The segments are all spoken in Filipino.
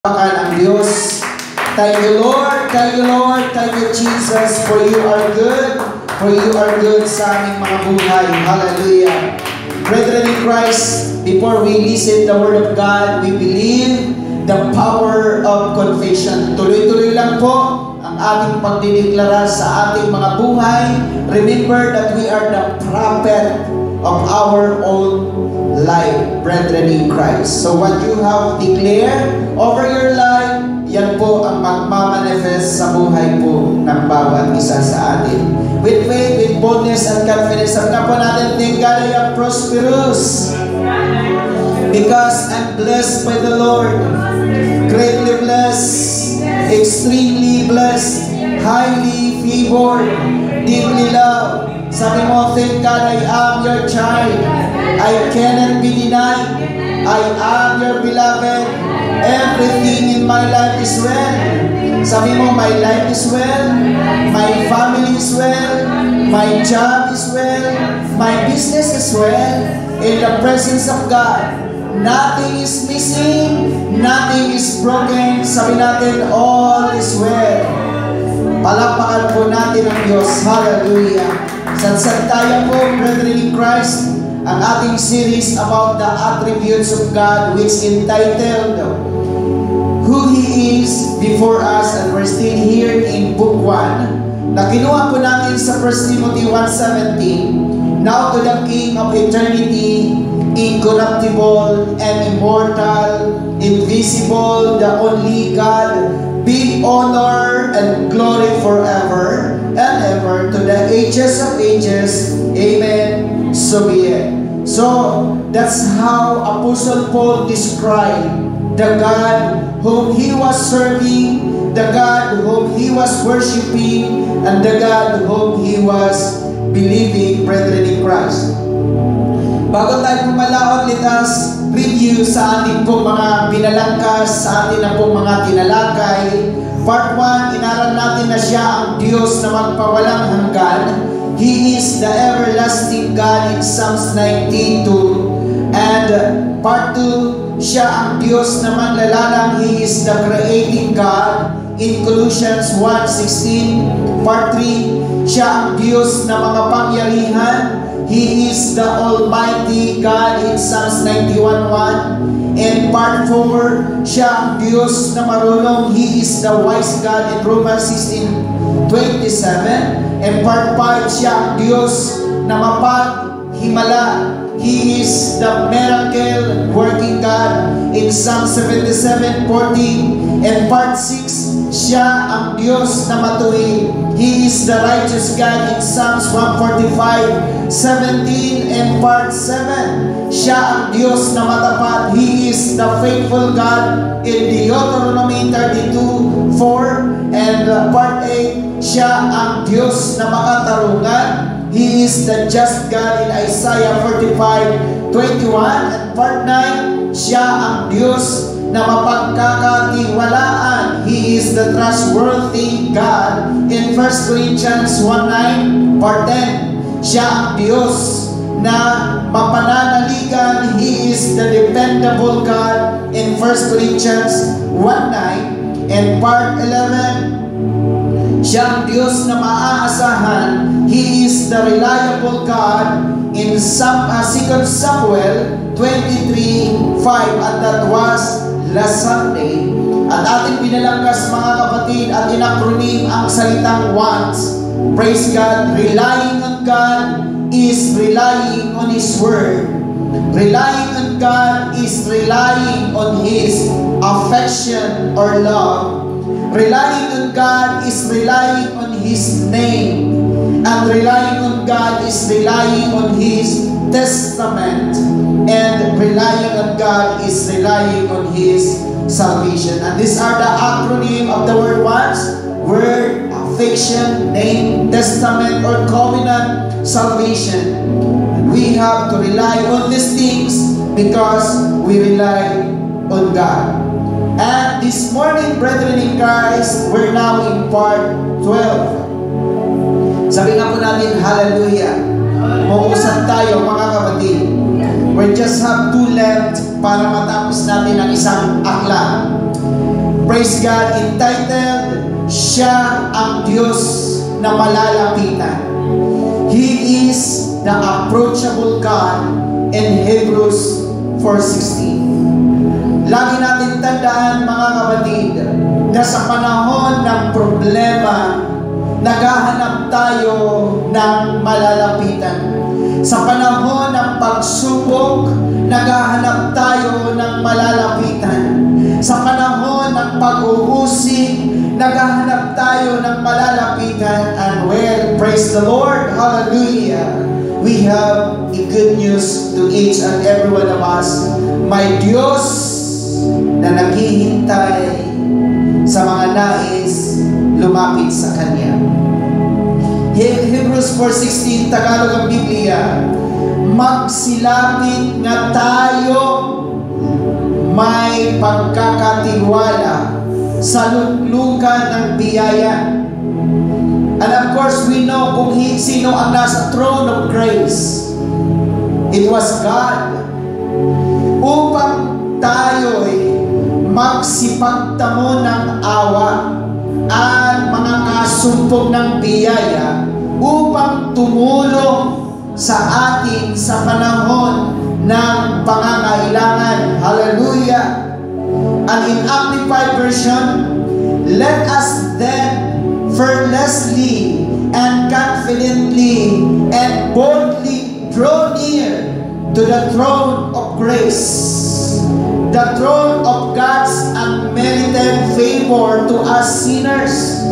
Ang Diyos. Thank you, Lord. Thank you, Lord. Thank you, Jesus, for you are good. For you are good sa aming mga buhay. Hallelujah. Brethren in Christ, before we listen the Word of God, we believe the power of confession. Tuloy-tuloy lang po ang ating pagdideklara sa ating mga buhay. Remember that we are the prophet of our own life, brethren in Christ. So what you have declared over your life, yan po ang magmamanifest sa buhay po ng bawat isa sa atin. With faith, with boldness and confidence, sabi na po natin, thank God I am prosperous because I'm blessed by the Lord, greatly blessed, extremely blessed, highly favored, deeply loved. Sabi mo, thank God I am your child. I cannot be denied. I am your beloved. Everything in my life is well. Sabi mo, my life is well. My family is well. My job is well. My business is well. In the presence of God, nothing is missing. Nothing is broken. Sabi natin, all is well. Palakpakan po natin ang Diyos. Hallelujah. Sansantaya po, brethren in Christ, ang ating series about the attributes of God, which entitled Who He Is Before Us, and we're still here in Book 1 na kinuha po natin sa 1 Timothy 1:17. Now to the King of eternity, incorruptible and immortal, invisible, the only God, be honor and glory forever and ever to the ages of ages. Amen. So be it. So that's how Apostle Paul described the God whom he was serving, the God whom he was worshiping, and the God whom he was believing, brethren in Christ. Bago tayo pumalaot, let us review sa ating pong mga binalangkas, sa ating na pong mga tinalakay. Part 1, inaral natin na siya ang Diyos na magpawalang hanggan. He is the everlasting God in Psalms 19:2. And part 2, siya ang Diyos na manlalalang. He is the creating God in Colossians 1:16. Part 3, siya ang Diyos na mga pangyarihan. He is the Almighty God in Psalms 91:1. And part 4, siya ang Diyos na marunong. He is the wise God in Romans 16:27. And part 5, siya ang Diyos na mapaghimala. He is the miracle working God in Psalm 77:14. And part 6, siya ang Diyos na matuwid. He is the righteous God in Psalms 145:17. And part 7, siya ang Diyos na matapat. He is the faithful God in Deuteronomy 32:4. And part 8, siya ang Diyos na makatarungan. He is the just God in Isaiah 45:21. And part 9, siya ang Diyos na mapagkakatiwalaan. He is the trustworthy God in 1 Corinthians 1:9. Part 10, siya ang Diyos na mapananaligan. He is the dependable God in 1 Corinthians 1:9. And part 11, siya ang Diyos na maaasahan. He is the reliable God in 2 Samuel 23:5. And that was last Sunday. At ating pinalangkas, mga kapatid, at inacronym ang salitang once. Praise God. Relying on God is relying on His Word. Relying on God is relying on His affection or love. Relying on God is relying on His name. And relying on God is relying on His testament. And relying on God is relying on His salvation. And these are the acronym of the word once: word, affection, name, testament, or covenant, salvation. And we have to rely on these things because we rely on God. And this morning, brethren in Christ, we're now in part 12. Sabi nga po natin, hallelujah. Mauusap tayo, mga kapatid. We just have 2 left para matapos natin ang isang akla. Praise God, entitled, Siya ang Diyos na malalapitan. He is the approachable God in Hebrews 4:16. Lagi natin tandaan, mga kapatid, na sa panahon ng problema, naghahanap tayo ng malalapitan. Sa panahon ng pagsubok, naghahanap tayo ng malalapitan. Sa panahon ng pag-uusig, naghahanap tayo ng malalapitan. And well, praise the Lord, hallelujah, we have a good news to each and every one of us. May Diyos na naghihintay sa mga nais lumapit sa Kanya. Hebrews 4:16, Tagalog ang Biblia, magsilapit nga tayo may pagkakatiwala sa luglugan ng biyaya. And of course, we know kung sino ang nasa throne of grace. It was God. Upang tayo'y magsipagtamo ng awa at mga kasumpong ng biyaya upang tumulong sa atin sa panahon ng pangangailangan. Hallelujah! And in Amplified Version, let us then fearlessly and confidently and boldly draw near to the throne of grace, the throne of God's unmerited favor to us sinners.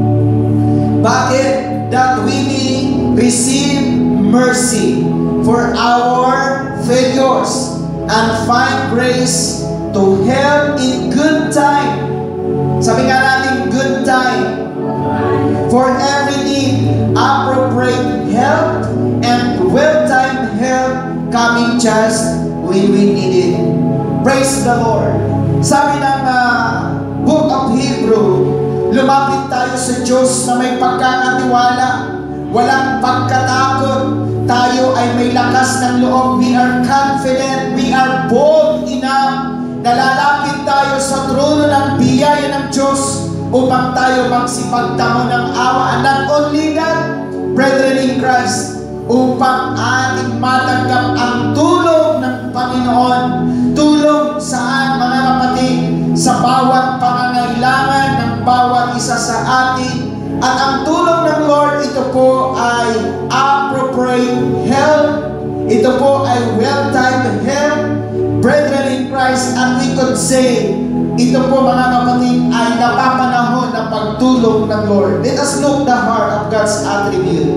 Bakit? That we may receive mercy for our failures and find grace to help in good time. Sabi nga natin, good time. For every need, appropriate help and well-timed help coming just when we need it. Praise the Lord. Sabi ng Book of Hebrew, lumapit tayo sa Diyos na may pagkakatiwala, walang pagkatakot. Tayo ay may lakas ng loob. We are confident, we are bold enough. Nalalapit tayo sa trono ng biyaya ng Diyos upang tayo magsipagtamo ng awa. And not only that, brethren in Christ, upang ating matanggap ang tulong ng Panginoon. Tulong saan, mga kapatid? Sa bawat pangangailangan ng bawat isa sa atin. At ang tulong ng Lord, ito po ay appropriate help. Ito po ay well-timed help, brethren in Christ. And we could say, ito po, mga kapatid, ay napapanahon ng pagtulong ng Lord. Let us look the heart of God's attribute.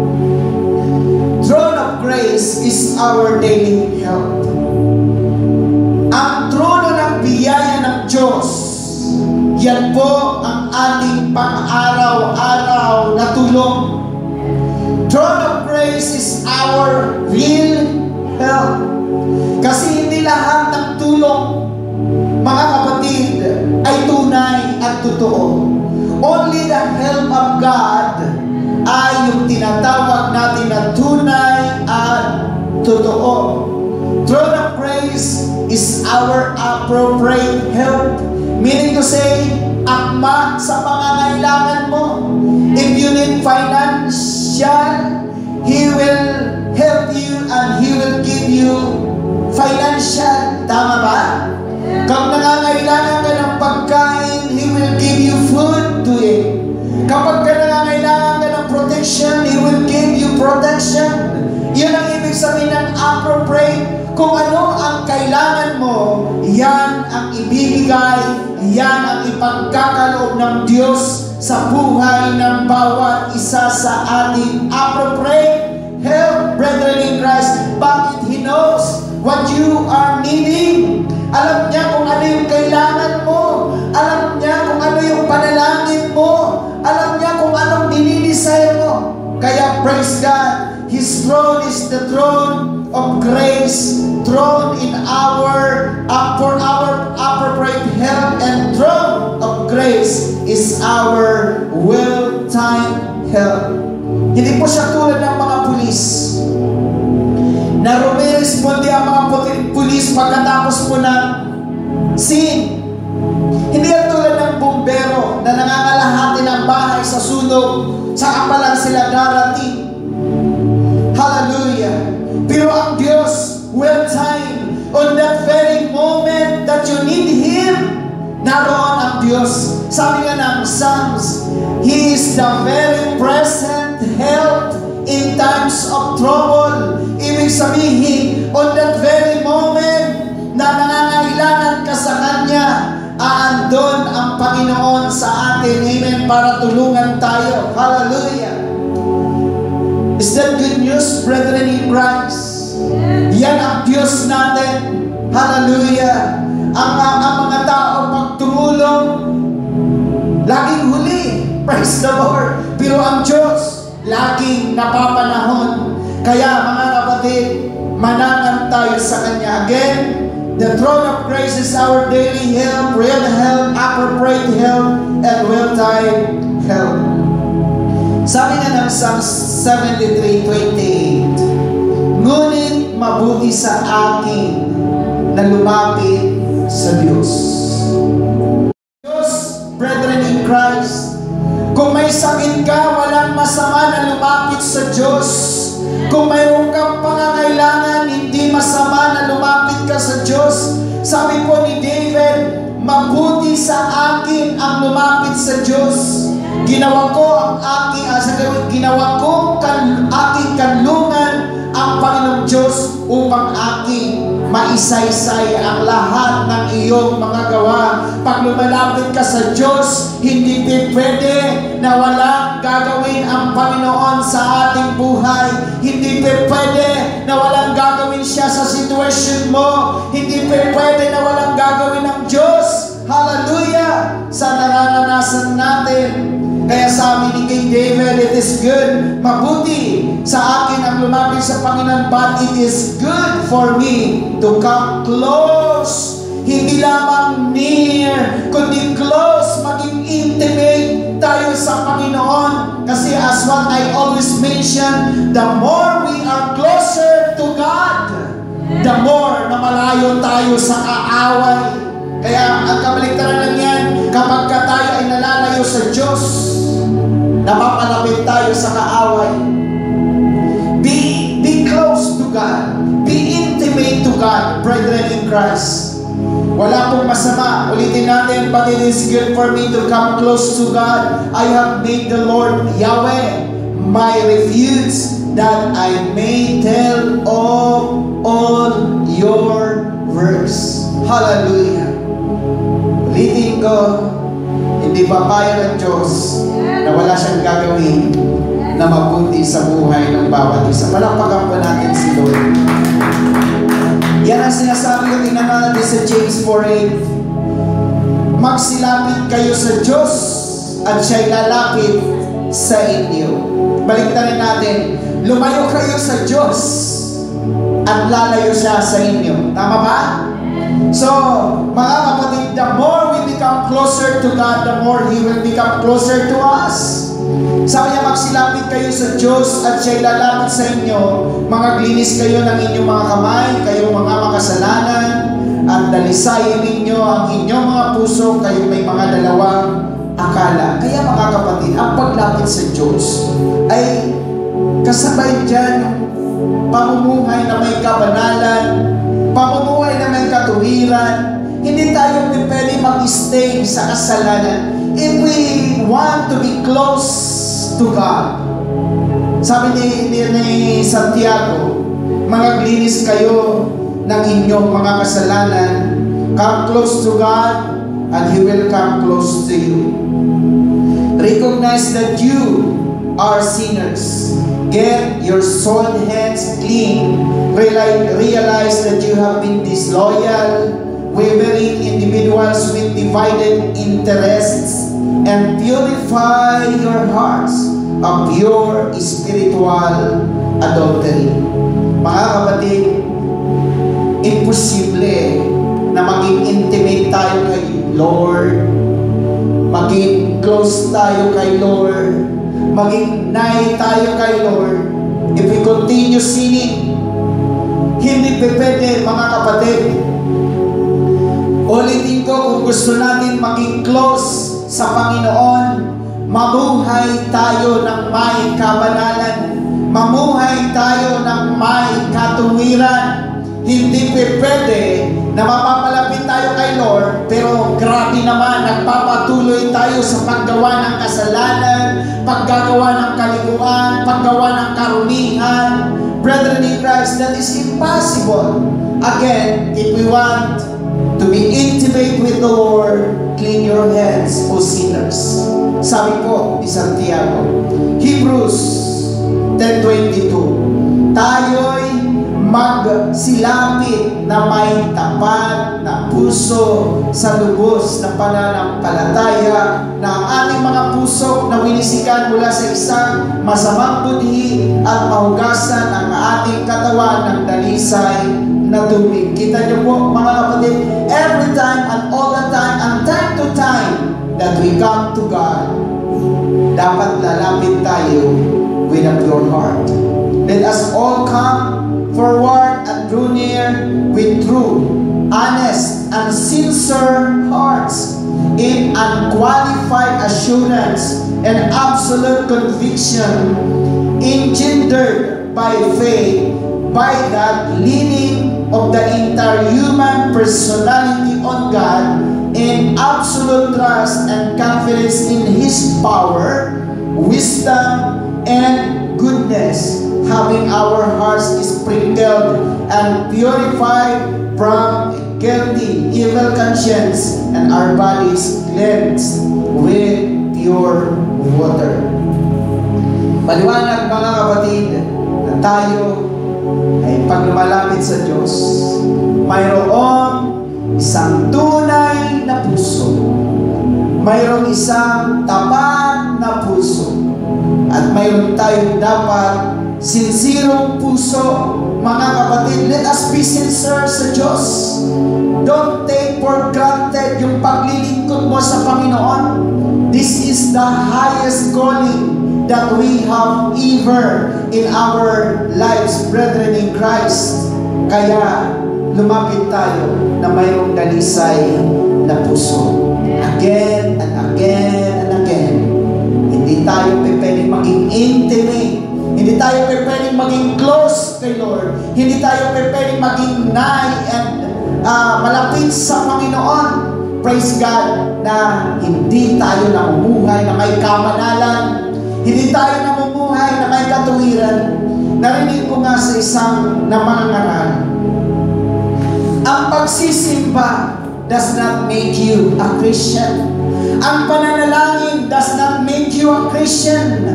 Throne of grace is our daily help. Ang trono ng biyaya ng Diyos, yan po ang ating pang-araw-araw na tulong. Throne of grace is our real help. Kasi hindi lahat ng tulong, mga kapatid, ay tunay at totoo. Only the help of God ay yung tinatawag natin na tunay at totoo. Throne of grace is our appropriate help. Meaning to say, akma sa pangangailangan mo. If you need financial, He will help you and He will give you financial. Tama ba? Kung nangangailangan ka ng pagkain, He will give you food to eat. Kapag ka nangangailangan ka ng protection, He will give you protection. Yan ang ibig sabihin ng appropriate. Kung ano ang kailangan mo, yan ang ibibigay, yan ang ipagkakaloob ng Diyos sa buhay ng bawat isa sa atin. Appropriate help, brethren in Christ. Bakit? He knows what you are needing. Alam niya kung ano yung kailangan mo. Alam niya kung ano yung panalangin mo. Alam niya kung anong dinidesire mo. Kaya praise God, His throne is the throne of grace, throne in for our appropriate help, and throne of grace is our well-timed help. Hindi po siya tulad ng mga pulis na rumiresponde ang mga pulis pagkatapos po ng scene. Hindi yan tulad ng saan pa lang sila darating. Hallelujah. Pero ang Diyos, well time, on that very moment that you need Him, naroon ang Diyos. Sabi nga ng Psalms, He is the very present help in times of trouble. Ibig sabihin, on that very moment na nangangailangan ka sa Kanya, aandon ang Panginoon sa atin. Amen. Para tulungan tayo. Hallelujah. Is that good news, brethren in Christ? Yan ang Diyos natin. Hallelujah. Ang mga tao pag tumulong, laging huli. Praise the Lord. Pero ang Diyos, laging napapanahon. Kaya mga kapatid, manangan tayo sa Kanya. Again, the throne of grace is our daily help, real help, appropriate help, and well-timed help. Sabi nga ng Psalm 73:28, ngunit mabuti sa akin na lumapit sa Diyos. Diyos, brethren in Christ, kung may sakit ka, walang masama na lumapit sa Diyos. Kung mayroon kang pangangailangan, hindi masama na lumapit ka sa Diyos. Sabi po ni David, mabuti sa akin ang lumapit sa Diyos. Ginawa ko ang aking kanlungan ang Panginoong Diyos upang aking maisaysay ang lahat ng iyong mga gawa. Pag lumalapit ka sa Diyos, hindi pwede na walang gagawin ang Panginoon sa ating buhay. Hindi pwede na walang gagawin siya sa sitwasyon mo. Hindi pwede na walang gagawin ng Diyos. Hallelujah! Sa nararanasan natin. Kaya sabi ni King David, it is good, mabuti sa akin ang lumapit sa Panginoon, but it is good for me to come close. Hindi lamang near, kundi close, maging intimate tayo sa Panginoon. Kasi as what I always mention, the more we are closer to God, the more na malayo tayo sa kaaway. Kaya ang kabaliktaran lang yan, kapag ka tayo ay nalalayo sa Diyos, napapalapit tayo sa kaaway. Be close to God. Be intimate to God, brethren in Christ. Wala pong masama. Ulitin natin, but it is good for me to come close to God. I have made the Lord Yahweh my refuge, that I may tell of all your works. Hallelujah. Ulitin ko, hindi papayag ang Diyos na wala siyang gagawin na mabuti sa buhay ng bawat isa. Palakpakan po natin si Lord. Yan ang sinasabi ko, tingnan natin sa James 4:8. Magsilapit kayo sa Diyos at siya'y lalapit sa inyo. Baliktarin natin, lumayo kayo sa Diyos at lalayo siya sa inyo. Tama ba? So, mga kapatid, the more we become closer to God, the more He will become closer to us. Sabi niya, magsilapit kayo sa Diyos at siya'y lalapit sa inyo. Maglinis kayo ng inyong mga kamay, kayong mga makasalanan, at dalisayin ninyo ang inyong mga puso, kayong may mga dalawang akala. Kaya mga kapatid, ang paglapit sa Diyos ay kasabay dyan yung pamumuhay na may kabanalan, pamumuhay na may katuwiran. Hindi tayo pwede mag-stay sa kasalanan. If we want to be close to God, sabi ni Santiago, maglinis kayo ng inyong mga kasalanan. Come close to God and He will come close to you. Recognize that you are sinners. Get your soiled hands clean. Realize that you have been disloyal, wavering individuals with divided interests, and purify your hearts of pure spiritual adultery. Mga kapatid, imposible na maging intimate tayo kay Lord, maging close tayo kay Lord, maging nigh tayo kay Lord, if we continue sinning. Hindi pwede, mga kapatid. Ulitin ko, kung gusto natin maging close sa Panginoon, mamuhay tayo ng may kabanalan, mamuhay tayo ng may katuwiran. Hindi pwede na mapapalapit tayo kay Lord, pero grabe naman, nagpapatuloy tayo sa paggawa ng kasalanan, paggagawa ng kalikuan, paggawa ng karumihan. Brethren in Christ, that is impossible. Again, if we want to be intimate with the Lord, clean your hands, O sinners. Sabi po ni Santiago, Hebrews 10:22, tayo'y magsilapit na may tapat na puso sa lubos na pananampalataya, na ang ating mga puso na winisikan mula sa isang masamang budhi at mahugasan ang ating katawan ng dalisay na tubig. Kita niyo po mga kapatid, every time and all the time and time to time that we come to God, dapat lalapit tayo with a pure heart. Let us all come forward and draw near with true, honest, and sincere hearts, in unqualified assurance and absolute conviction, engendered by faith, by that leaning of the entire human personality on God, in absolute trust and confidence in His power, wisdom, and goodness, having our hearts sprinkled and purified from guilty, evil conscience, and our bodies cleansed with pure water. Maliwanag mga kapatid, na tayo ay pag lumalapit sa Diyos, mayroong isang tunay na puso, mayroong isang tapat na puso, at mayroon tayong dapat sincere puso. Mga kapatid, let us be sincere sa Diyos. Don't take for granted yung paglilingkod mo sa Panginoon. This is the highest calling that we have ever in our lives, brethren in Christ. Kaya lumapit tayo na mayroong dalisay na puso. Again and again and again. Hindi tayo pwedeng maging intimate. Hindi tayo pwedeng maging close kay Lord. Hindi tayo pwedeng maging nigh and malapit sa Panginoon. Praise God na hindi tayo namumuhay na may kamanalan. Hindi tayo namumuhay na may katuwiran. Narinig ko nga sa isang namangaral, ang pagsisimba does not make you a Christian. Ang pananalangin does not make you a Christian.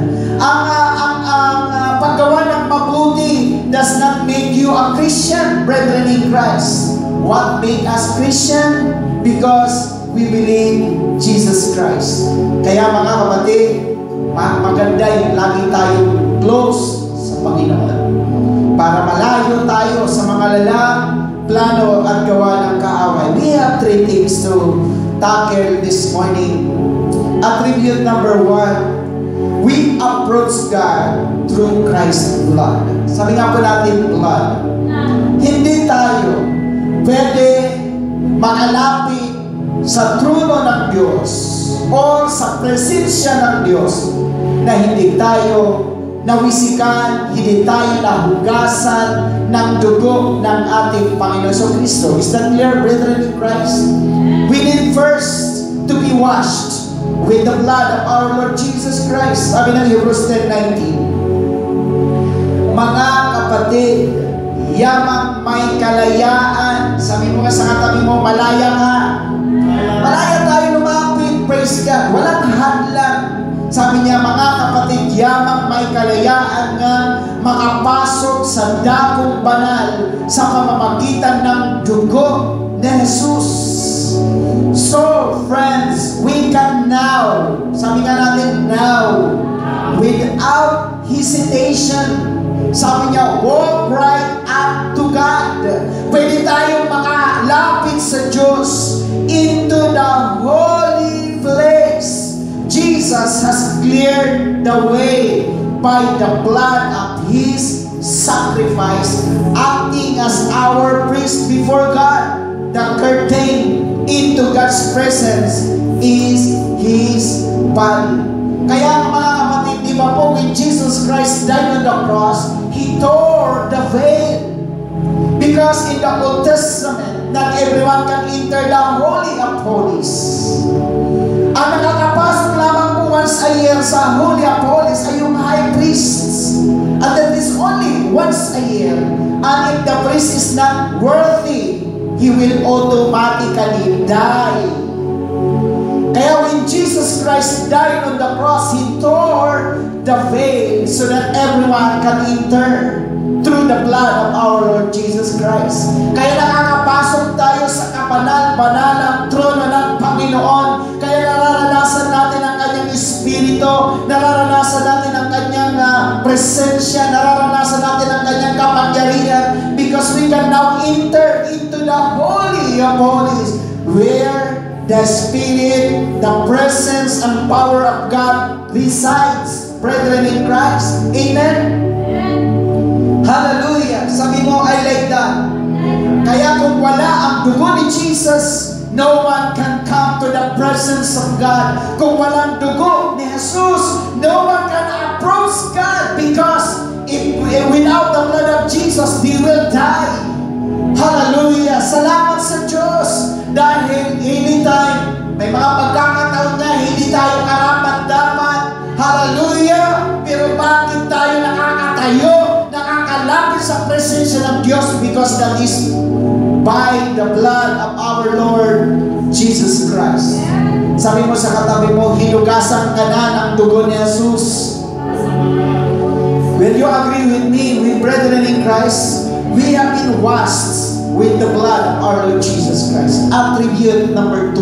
Ang paggawa ng mabuti does not make you a Christian, brethren in Christ. What make us Christian? Because we believe Jesus Christ. Kaya mga kapatid, maganda yung lagi tayong close sa Panginoon para malayo tayo sa mga lalang plano at gawa ng kaaway. We have 3 things to tackle this morning. Attribute number 1, we approach God through Christ's blood. Sabi nga po natin, blood. Hindi tayo pwede makalapit sa trono ng Diyos o sa presensya ng Diyos na hindi tayo nawisikan, hindi tayo nahugasan ng dugo ng ating Panginoon Kristo. Is that clear, brethren in Christ? We need first to be washed with the blood of our Lord Jesus Christ. Sabi ng Hebrews 10:19, mga kapatid, yamang may kalayaan. Sabi mo nga sa katabi mo, malaya nga. Malaya tayo lumapit, praise God. Walang hadlang. Sabi niya, mga kapatid, yamang may kalayaan nga makapasok sa dakong banal sa pamamagitan ng dugo ni Jesus. So, friends, we can now, sabi nga natin now, without hesitation, sabi niya, walk right up to God. Pwede tayong makalapit sa Diyos into the holy place. Jesus has cleared the way by the blood of His sacrifice, acting as our priest before God. The curtain into God's presence is His body. Kaya mga kapatid, di ba po, when Jesus Christ died on the cross, He tore the veil. Because in the Old Testament, not everyone can enter the Holy of Holies. Ang nakakapasok lamang po once a year sa Holy of Holies ay yung high priests. And that is only once a year. And if the priest is not worthy, he will automatically die. Kaya when Jesus Christ died on the cross, He tore the veil so that everyone can enter through the blood of our Lord Jesus Christ. Kaya nakakapasok tayo sa kapanal-banalang trono ng Panginoon. Kaya nararanasan natin ang Kanyang Espiritu, nararanasan natin ang Kanyang presensya, nararanasan natin ang Kanyang kapangyarihan, because we can now enter into the Holy of Holies, where the Spirit, the presence and power of God resides, brethren in Christ. Amen? Hallelujah. Sabi mo, I like that. Kaya kung wala ang dugo ni Jesus, no one can come to the presence of God. Kung walang dugo ni Jesus, no one can approach God, because without the blood of Jesus, they will die. Hallelujah. Salamat sa Diyos. Dahil anytime, may mga pagkakataon na hindi tayo karapat-dapat. Hallelujah. Pero bakit tayo nakakatayo, nakakalapit sa presensya ng Diyos? Because that is by the blood of our Lord Jesus Christ. Sabi mo sa katabi mo, hinugasan ka na ng dugo ni Jesus. Will you agree with me, we brethren in Christ? We have been washed with the blood of our Lord Jesus Christ. Attribute number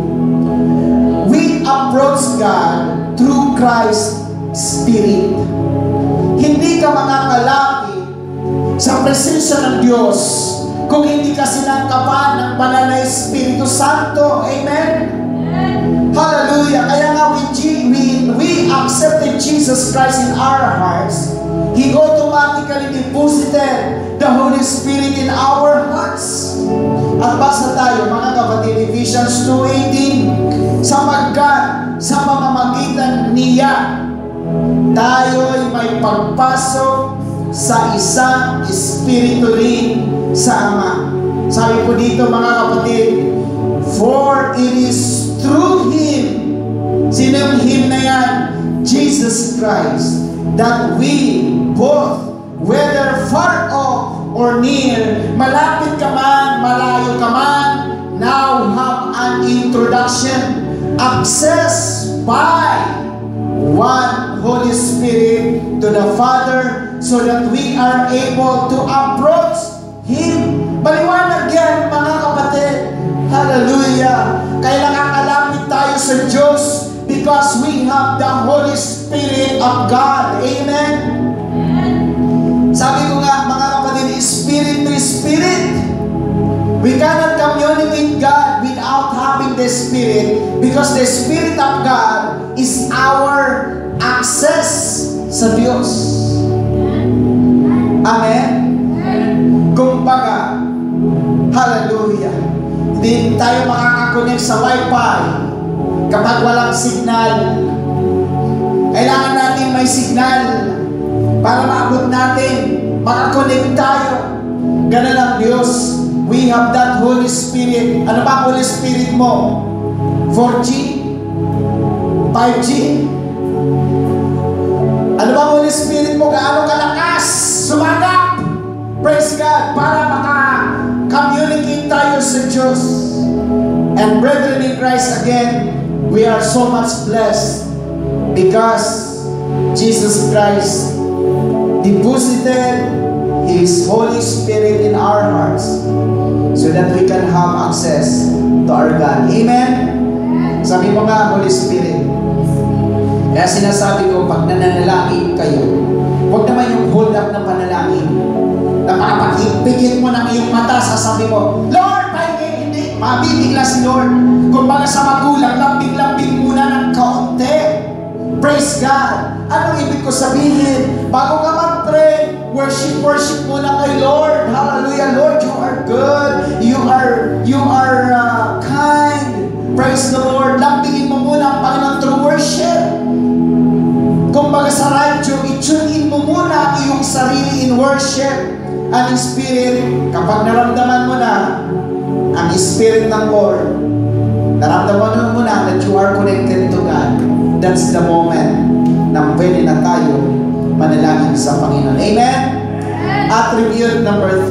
2. We approach God through Christ's Spirit. Hindi ka makakalapit sa presensya ng Diyos kung hindi ka sinangkapan ng banal na Espiritu Santo. Amen? Hallelujah. Kaya nga when we accepted Jesus Christ in our hearts, He automatically deposited the Holy Spirit in our hearts. At basa tayo, mga kapatid, Ephesians 2:18, sapagkat sa pamamagitan niya, tayo'y may pagpasok sa isang Espiritu rin sa Ama. Sabi po dito, mga kapatid, for it is through Him, sino yung Him na yan? Jesus Christ, that we both, whether far off or near, malapit ka man, malayo ka man, now have an introduction, access by one Holy Spirit to the Father, so that we are able to approach Him. Maliwanag yan, mga kapatid. Hallelujah. Kaya nakakalapit tayo sa Diyos because we have the Holy Spirit of God. Amen? Sabi ko nga, mga kapatid, Spirit to Spirit. We cannot communicate God without having the Spirit, because the Spirit of God is our access sa Diyos. Amen? Kumbaga, hallelujah, hindi tayo makakakonect sa Wi-Fi kapag walang signal. Kailangan natin may signal para maabot natin, makakonect tayo. Ganun ang Diyos. We have that Holy Spirit. Ano ba Holy Spirit mo? 4G? 5G? Ano ba Holy Spirit mo? Gaano kalakas? Sumagap! Praise God! Para maka-communicate tayo sa Diyos. And brethren in Christ, again, we are so much blessed because Jesus Christ deposited His Holy Spirit in our hearts so that we can have access to our God. Amen? Sabi mo nga, Holy Spirit. Kaya sinasabi ko, pag nananalangin kayo, huwag naman yung hold up ng panalangin. Napakapagpigit mo ng iyong mata, sasabi mo, Lord, pahingin, hindi. Mabibigla si Lord. Kung baga sa magulang, lambing-lambing muna ng kaunti. Praise God. Anong ibig ko sabihin? Bago ka mag-pray, worship muna kay Lord. Hallelujah. Lord, you are good. You are kind. Praise the Lord. Lambingin mo muna ang Panginoon through worship. Ang Spirit, kapag naramdaman mo na ang Spirit ng Lord, naramdaman mo na that you are connected to God, that's the moment na pwede na tayo manalangin sa Panginoon. Amen? Attribute number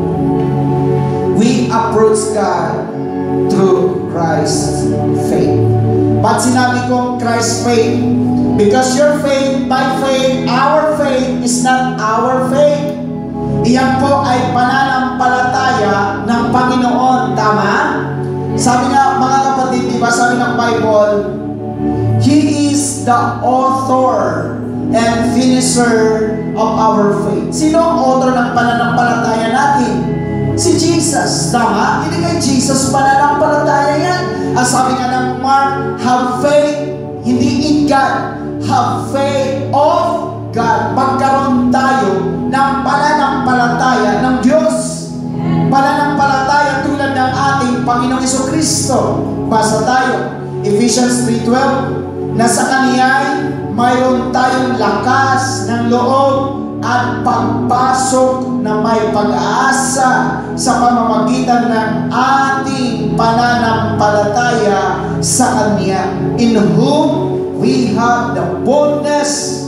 3. We approach God through Christ's faith. Ba't sinabi kong Christ's faith? Because your faith, my faith, our faith is not our faith. Iyan po ay pananampalataya ng Panginoon. Tama? Sabi nga mga kapatid, diba sabi ng Bible, He is the author and finisher of our faith. Sino ang author ng pananampalataya natin? Si Jesus. Tama? Hindi kay Jesus pananampalataya yan. Ang sabi nga ng Mark, have faith, hindi in God, have faith of God. Magkaroon tayo ng pananampalataya ng Diyos. Pananampalataya tulad ng ating Panginoong Jesucristo. Basa tayo, Ephesians 3:12, na sa Kaniya'y mayroon tayong lakas ng loob at pagpasok na may pag-asa sa pamamagitan ng ating pananampalataya sa Kanya, in whom we have the boldness,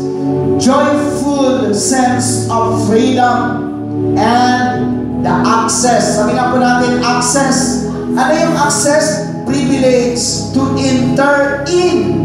joyful sense of freedom, and the access. Sabi nga po natin, access. Ano yung access? Privilege to enter in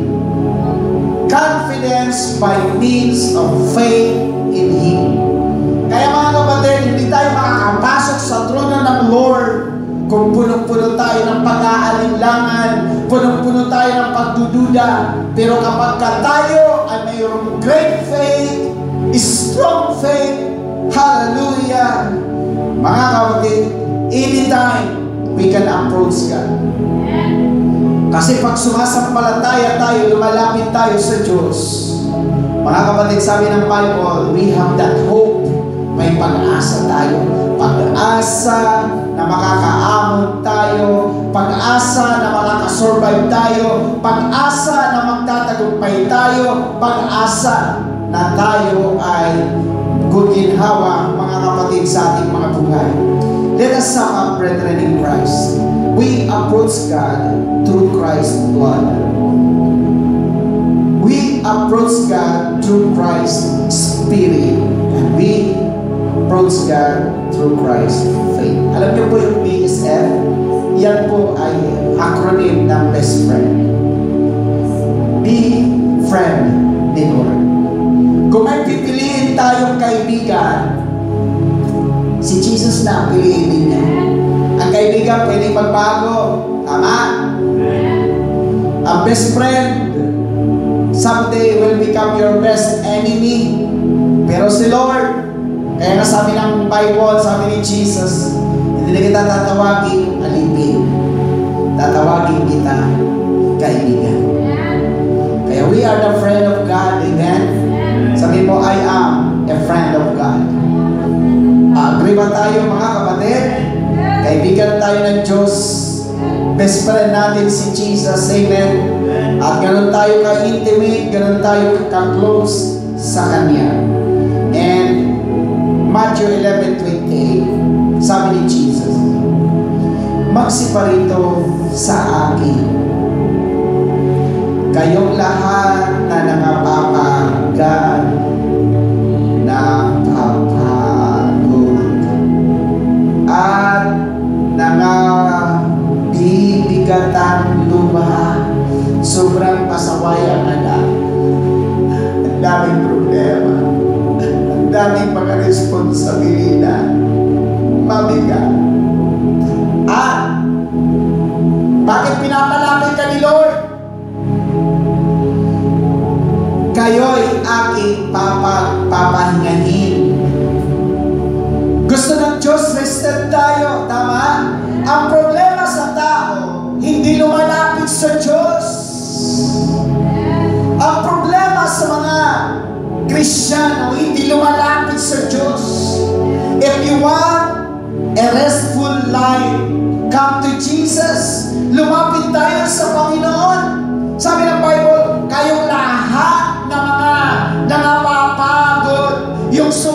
confidence by means of faith in Him. Kaya mga kapatid, hindi tayo makakapasok sa trono ng Lord kung punong-puno tayo ng pag-aalinlangan, punong-puno tayo ng pagdududa. Pero kapag tayo ay mayroong great faith, strong faith, hallelujah, mga kapatid, anytime we can approach God. Kasi pag sumasampalataya tayo, lumalapit tayo sa Diyos, mga kapatid, sabi ng Bible, we have that hope. May pag-asa tayo. Pag-asa na makakaamon tayo. Pag-asa na makakasurvive tayo. Pag-asa na magtatagumpay tayo. Pag-asa na tayo ay guginhawa, mga kapatid, sa ating mga buhay. Let us sum up, brethren in Christ. We approach God through Christ's blood. We approach God through Christ's Spirit. And we approach God through Christ's faith. Alam niyo po yung BSF? Yan po ay acronym ng best friend. Be friend ni Lord. Kung may pipiliin tayong kaibigan, si Jesus na ang piliin din niya. Ang kaibigan pwedeng magbago. Tama? Ang best friend someday will become your best enemy. Pero si Lord, kaya nga sabi ng Bible, sabi ni Jesus, hindi na kita tatawagin alipin. Tatawagin kita kaibigan. Kaya we are the friend of God. Amen? Sabi mo, I am a friend of God. Agree ba tayo, mga kapatid? Kaibigan tayo ng Diyos. Best friend natin si Jesus. Amen? At ganun tayo ka-intimate, ganun tayo ka-close sa Kanya. And Matthew 11:28, sabi ni Jesus, magsiparito sa akin kayong lahat na nangapapagod, napapagod, at nangabibigatan lupa. Sobrang pasawayan na ang daming problema, ang daming mga responsibilidad, mabigat. At bakit pinapalapit ka ni Lord? Kayo'y aking papahingahin. Gusto ng Diyos, rested tayo. Tama? Ang problema sa tao, hindi lumalapit sa Diyos. Ang problema sa mga Kristiyano, hindi lumalapit sa Diyos. If you want a restful life, come to Jesus. Lumapit tayo sa Panginoon. Sabi ng Bible, kayong lahat na mga nangapapagod, yung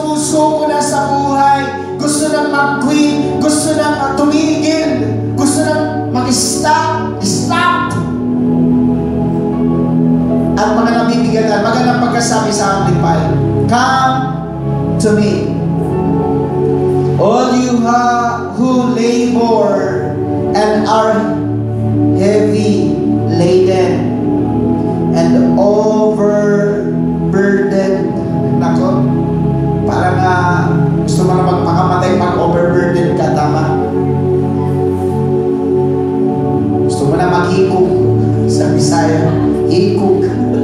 sabi sa Amplify, come to me, all you who labor and are heavy laden and overburdened. Nako, parang gusto mo na magpakamatay pag overburdened ka, tama? Gusto mo na maghikog sa Bisaya, hikog.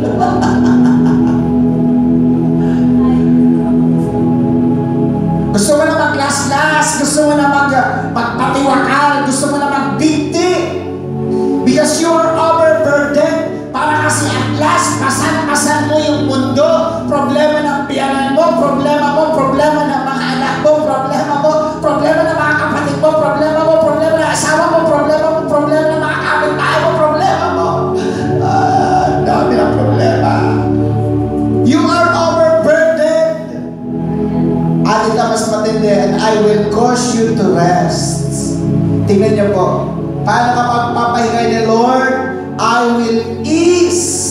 Gusto mo na maglaslas, gusto mo na magpatiwakal, gusto mo na magbigti. Because you are overburdened. Para kasi at last, pasan-pasan mo yung mundo. Problema ng piyanan mo, problema ng mga anak mo, problema ng mga kapatid mo, problema ng asawa mo, problema ng mga kapitbahay mo, problema mo. Dami ng problema. You are overburdened. At ito mas matindi, and I will cause you to rest. Tingnan niyo po. Paano kapag papahinga ni Lord? I will ease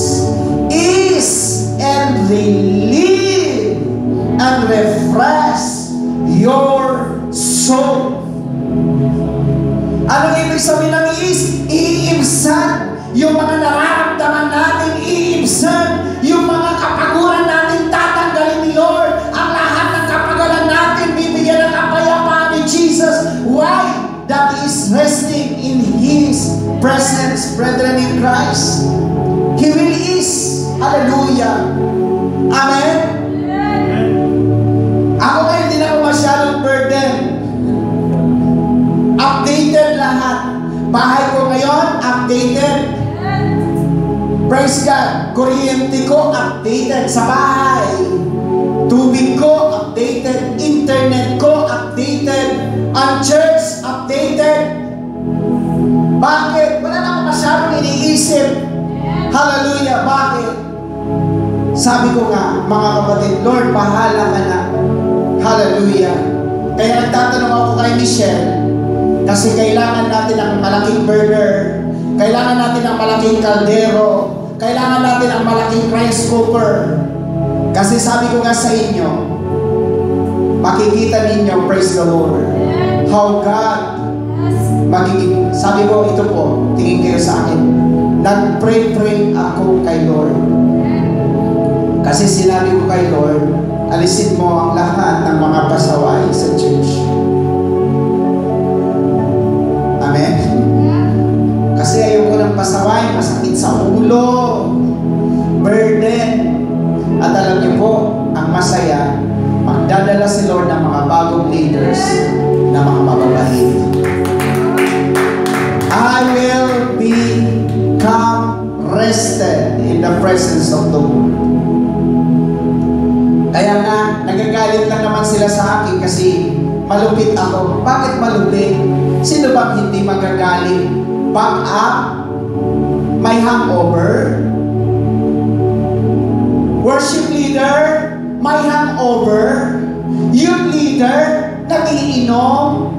and relieve and refresh your soul. Anong ibig sabihin ng ease? Iibsan yung mga nararamdaman natin, iibsan yung mga kapaguran natin, tatanggalin ni Lord. Ang lahat ng kapagalan natin, bibigyan ng kapayapaan ni Jesus. Why? That is resting in His presence, brethren in Christ. He will ease. Hallelujah. Amen? Ako ngayon, hindi na ako masyadong burden. Updated lahat. Bahay ko ngayon, updated. Praise God. Kuryente ko, updated sa bahay. Tubig ko, updated. Internet ko, updated. Ang church, updated. Bakit? Wala na akong masyadong iniisip. Hallelujah. Bakit? Sabi ko nga, mga kapatid, Lord, bahala ka na. Hallelujah. Kaya nagtatanong ako kay Michelle, kasi kailangan natin ng malaking burner, kailangan natin ng malaking kaldero, kailangan natin ng malaking rice cooker. Kasi sabi ko nga sa inyo, makikita ninyo, praise the Lord, how God magiging, sabi ko, ito po, tingin kayo sa akin, nag-pray ako kay Lord. Kasi sinabi ko kay Lord, alisin mo ang lahat ng mga pasaway sa church. Amen? Kasi ayaw ko ng pasaway, masakit sa ulo, burden. At alam niyo po, ang masaya, magdadala si Lord ng mga bagong leaders na mga mababait. I will become rested in the presence of the Lord. Kaya nga, nagagalit lang naman sila sa akin kasi malupit ako. Bakit malupit? Sino bang hindi magagalit? Back up? May hangover? Worship leader? May hangover? Youth leader? Nagiinom?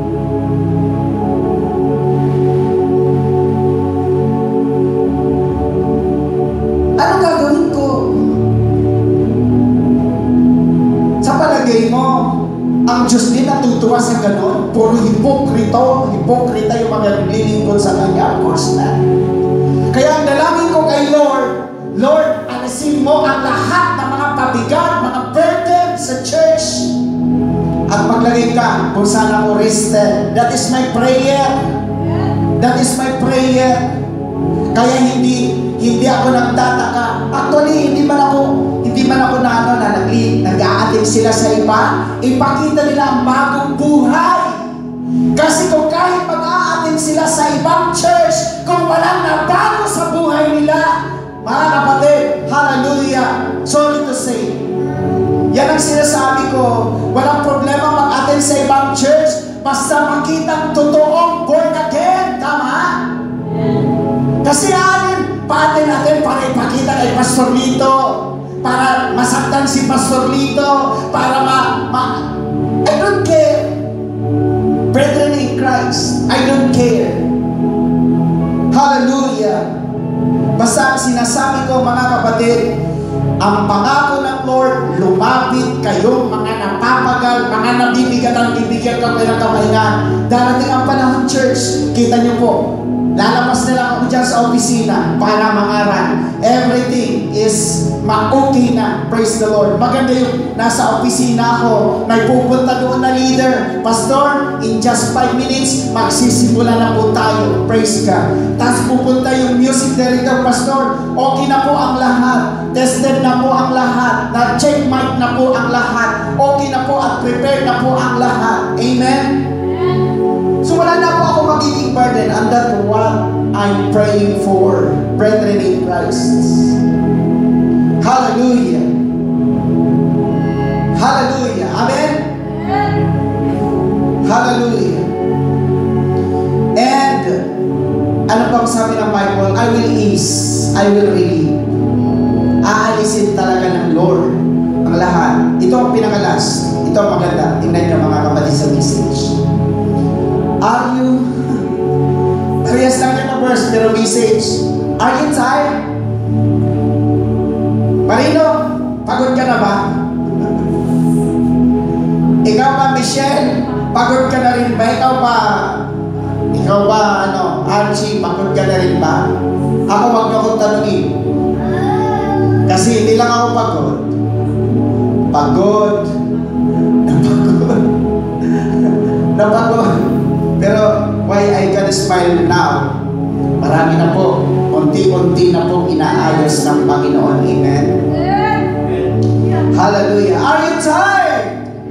Ano gagawin ko? Sa palagay mo, ang Diyos din natutuwa sa ganon? Puro hipokrita yung mga naglilingkod sa Kanya? Of course na. Kaya ang dalangin ko kay Lord, Lord, alisin mo ang lahat ng mga pabigat, mga burden sa church. At maglagay ka kung saan ako rested. That is my prayer. That is my prayer. Kaya hindi ako nagtataka. Actually, hindi man ako na nag-aating sila sa iba. Ipakita nila ang bagong buhay. Kasi kung kahit mag-aating sila sa ibang church, kung walang nabago sa buhay nila, mga kapatid, hallelujah, sorry to say, yan ang sinasabi ko, walang problema mag-attend sa ibang church, basta makitang totoong born again, tama? Kasi pa-attend natin para ipakita kay Pastor Lito, para masaktan si Pastor Lito, para I don't care. Brethren in Christ, I don't care. Hallelujah. Basta sinasabi ko, mga kapatid, Ang pangako ng Lord, lumapit kayong mga napapagal, mga nabibigatan, bibigyan ka kayo ng kapahingahan. Darating ang panahon, church, kita niyo po, lalabas na lang ako dyan sa opisina para mangaral. Everything is ma-okay na. Praise the Lord. Maganda yung nasa opisina ako, may pupunta doon na leader. Pastor, in just 5 minutes, magsisimula na po tayo. Praise God. Tapos pupunta yung music director, Pastor, okay na po ang lahat. Tested na po ang lahat. Na-check mic na po ang lahat. Okay na po at prepared na po ang lahat. Amen? So wala na po ako magiging burden, and that's what I'm praying for, brethren in Christ. Hallelujah. Hallelujah. Amen? Hallelujah. And ano pang sabi ng Bible? I will ease, I will relieve. Aalisin talaga ng Lord ang lahat. Ito ang pinakalas. Ito ang maganda. Tingnan niyo mga kapatid sa message. Are you, parehas lang yung verse, pero message. Are you tired? Marino, pagod ka na ba? Ikaw ba, Michelle? Pagod ka na rin ba? Ikaw ba, Archie, pagod ka na rin ba? Ako wag na akong tanungin. Kasi hindi lang ako pagod. Napagod. Pero why I can smile now? Marami na po. Unti-unti na po inaayos ng Panginoon. Amen? Hallelujah. Are you tired?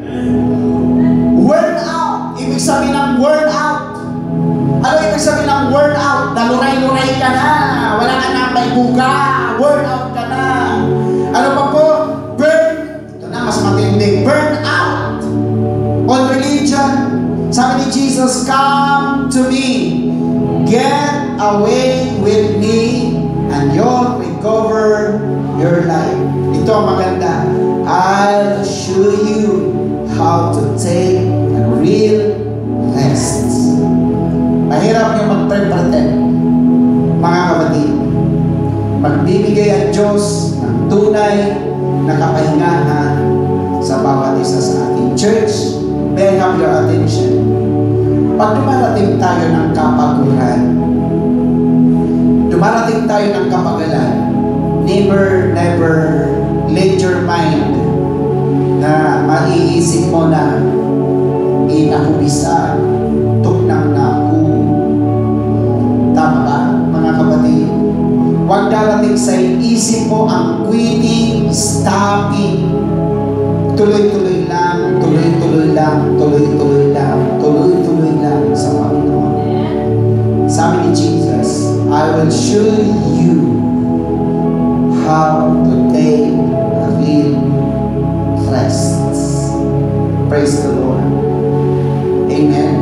Worn out. Ibig sabihin ng worn out. Ano ibig sabihin ng worn out? Naluray-luray ka na. Wala ka na may buka. Worn out ka na. Ano pa po? Ito na, mas matinding. Burn out. On religion. Sabi ni Jesus, come to me. Get away with me and you'll recover your life. Ito ang maganda. I'll show you how to take a real rest. Mahirap yung mag-pretend, mga kapatid. Magbibigay ang Diyos ng tunay na kapahingahan sa bawat isa sa ating church. May I have your attention? Pag dumarating tayo ng kapaguran, dumarating tayo ng kapagalan, never let your mind na maiisip mo na ako bisa, tuknang na ako. Tama ba, mga kapatid? Huwag darating sa isip mo ang quitting, stopping. Tuloy-tuloy lang, tuloy-tuloy lang, tuloy-tuloy lang, tuloy-tuloy lang sa Panginoon. Sabi ni Jesus, I will show you how to take a real rest. Praise the Lord. Amen.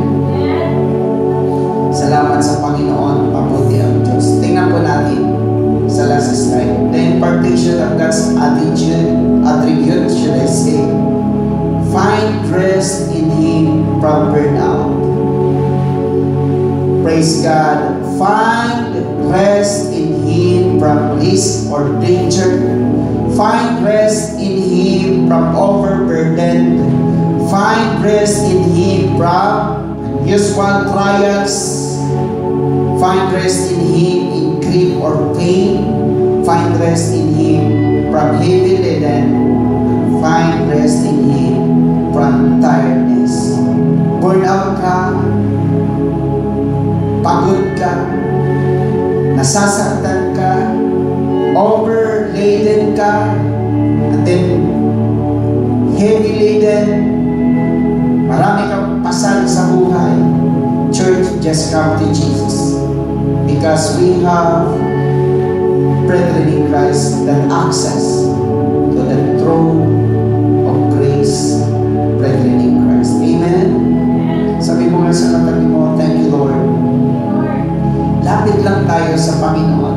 Salamat sa Panginoon, mabuti ang Diyos. Tingnan po natin sa last slide. The impartation of God's attribute, should I say, find rest in Him from burnout. Praise God. Find rest in Him from risk or danger. Find rest in Him from overburdened. Find rest in Him from unusual trials. Find rest in Him in grief or pain. Find rest in Him from heavy laden. Find rest in Him from tiredness. Burn out ka, pagod ka, nasasaktan ka, overladen ka, and then heavy laden, marami kang pasal sa buhay. Church, just come to Jesus. Because we have brethren in Christ that access to the throne of grace, brethren in Christ. Amen? Sabi mo nga sa katabi mo, thank you Lord. Lapit lang tayo sa Panginoon.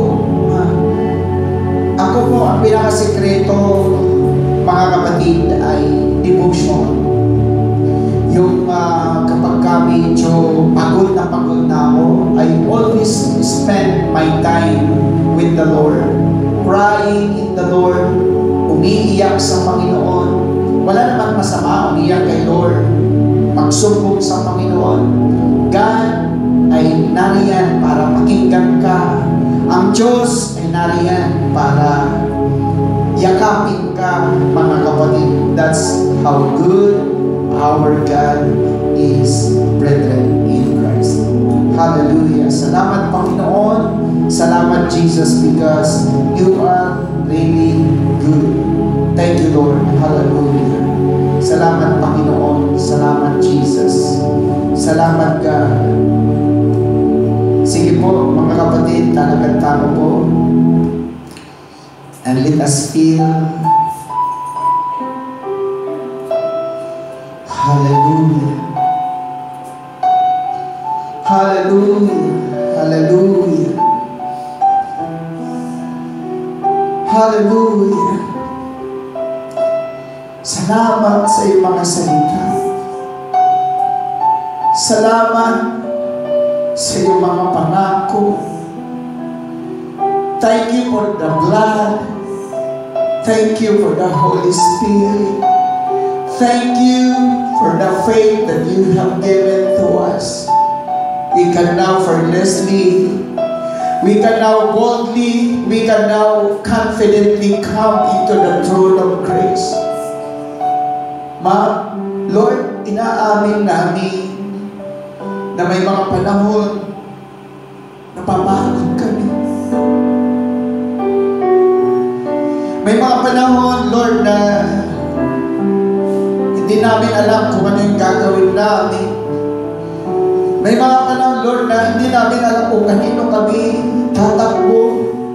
Ako po, ang pinakasekreto, mga kapatid, ay devotion. Yung kapag medyo pagod na ako, I always spend my time with the Lord, crying in the Lord, umiiyak sa Panginoon. Wala namang masama umiyak kay Lord. Magsumbong sa Panginoon. God ay nariyan para pakinggan ka. Ang Diyos ay nariyan para yakapin ka, mga kapatid. That's how good our God is, brethren in Christ. Hallelujah. Salamat, Panginoon. Salamat, Jesus, because you are really good. Thank you, Lord. Hallelujah. Salamat, Panginoon. Salamat, Jesus. Salamat, God. Sige po, mga kapatid, talagang tama po. And let us feel. Hallelujah. Hallelujah. Hallelujah. Hallelujah. Salamat sa iyong mga salita. Salamat sa iyong mga pangako. Thank you for the blood. Thank you for the Holy Spirit. Thank you for the faith that you have given to us. We can now fearlessly, we can now boldly, we can now confidently come into the throne of grace. Lord, inaamin namin na may mga panahon napapagod kami. May mga panahon, Lord, na hindi namin alam kung ano yung gagawin namin. May mga panahon, Lord, na hindi namin alam kung kanino kami tatakbo.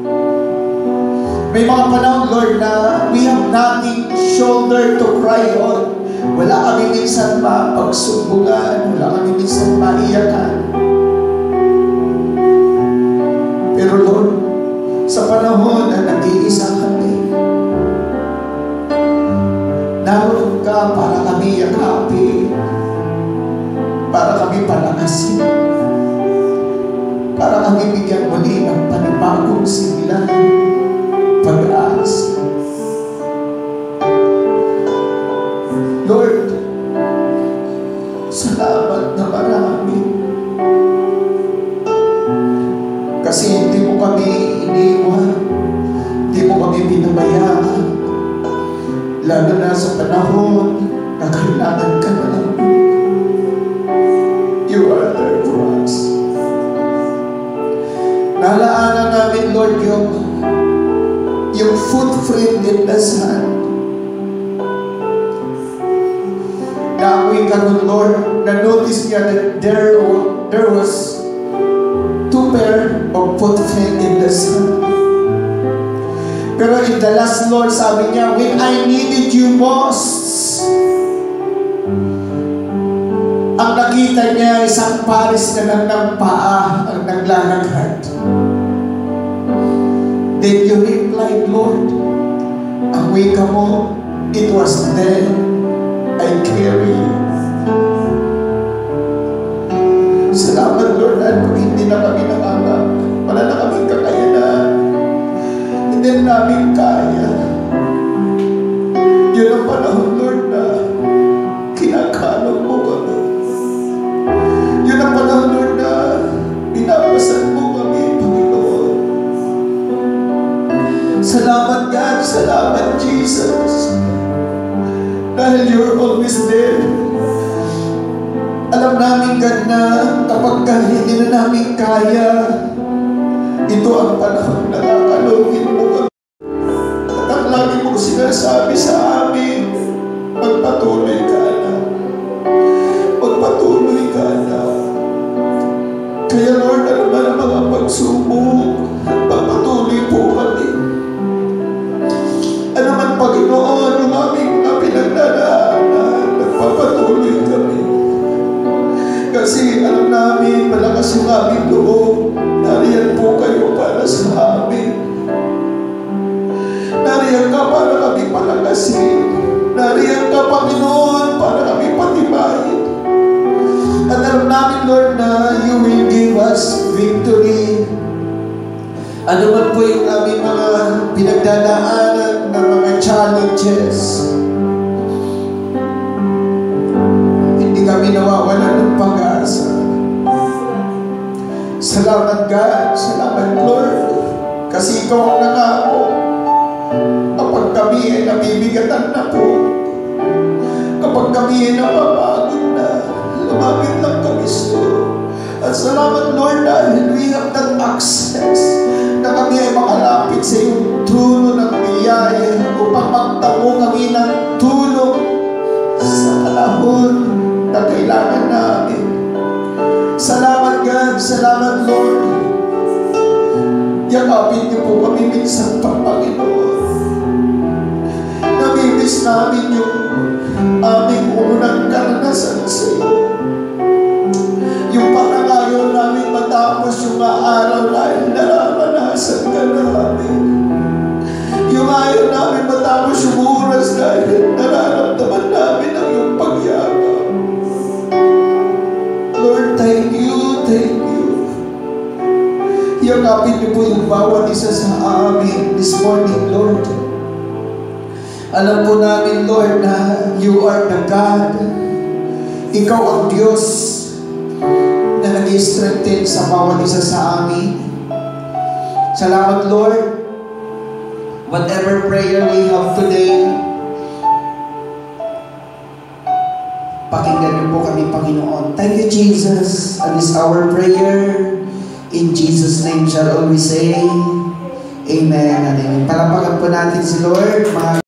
May mga panahon, Lord, na we have nothing shoulder to cry on. Wala kami minsan mapagsumbungan, wala kami minsan maiyakan. Pero Lord, sa panahon na nag-iisa kami, naroon ka para kami yakapin, para kami palakasin, para kami bigyan muli ng panibagong sigla, pag-aas. Lord, salamat na marami. Kasi hindi mo kami iniwan, hindi mo kami pinabayaan, lalo na sa panahon na kailangan ka na. You are there for us. Naalala namin, Lord, yung footprint in the sand. Naamoy ka nun, Lord, na-notice niya that there was 2 pair of footprint in the sand. Pero in the last, Lord, sabi niya, when I needed you most, ang nakita niya, isang pares na lang ng paa ang naglalakad. Then you replied, Lord, ang wika mo, it was then I carry you. Salamat, Lord, at kung hindi na kami nakakap, wala na kaming kakayanan, hindi na namin kaya. Yun ang panahon, Lord, na kinakalog mo kami. Yun ang panahon, Lord, na binabasan mo kami, Panginoon. Salamat, God. Salamat, Jesus. Dahil you're always there. Alam namin, God, na kapag hindi na namin kaya, ito ang panahon na kakalugin mo kami. At ang lagi mo sinasabi sa amin, magpatuloy ka na. Magpatuloy ka na. Kaya, Lord, ano ba ang mga pagsubok, magpatuloy po kami. Ano man, Panginoon, yung aming pinagdadaanan, nagpapatuloy kami. Kasi alam namin, malakas yung aming loob. Nariyan po kayo para sa amin. Nariyan ka para kami palakasin. Nariyan ka, Panginoon, para kami patibayin. At alam namin, Lord, na you will give us victory. Ano man po yung aming mga pinagdadaanan ng mga challenges, hindi kami nawawalan ng pag-asa. Salamat God, salamat Lord, kasi ikaw ang nangako. Kapag kami ay nabibigatan na po, kapag kami ay napapagod na, lumapit lang kami sa iyo. At salamat Lord dahil we have that access na kami ay makalapit sa iyong trono ng biyaya upang magtamo kami ng tulong sa panahon na kailangan namin. Salamat God, salamat Lord. Yakapin niyo po kami minsan pa, Panginoon. Namimiss namin yung aming unang karanasan sa iyo. Yung parang ayaw namin matapos yung araw dahil nararanasan ka namin. Yung ayaw namin matapos yung oras dahil nararamdaman namin ang iyong pagyakap. Lord, thank you, thank you. Yakapin niyo po yung bawat isa sa amin this morning, Lord. Alam po namin, Lord, na you are the God. Ikaw ang Diyos na nag-strengthen sa bawat isa sa amin. Salamat, Lord. Whatever prayer we have today, pakinggan niyo po kami, Panginoon. Thank you, Jesus. And this is our prayer. In Jesus' name shall always say, Amen and Amen. Palapakan po natin si Lord.